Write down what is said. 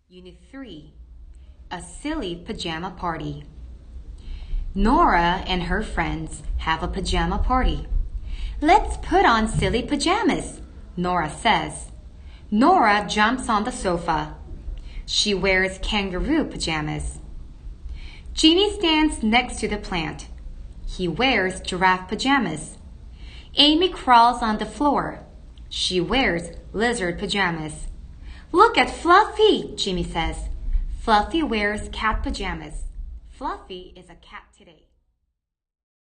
Unit 3, A Silly Pajama Party. Nora and her friends have a pajama party. Let's put on silly pajamas, Nora says. Nora jumps on the sofa. She wears kangaroo pajamas. Jimmy stands next to the plant. He wears giraffe pajamas. Amy crawls on the floor. She wears lizard pajamas. Look at Fluffy, Jimmy says. Fluffy wears cat pajamas. Fluffy is a cat today.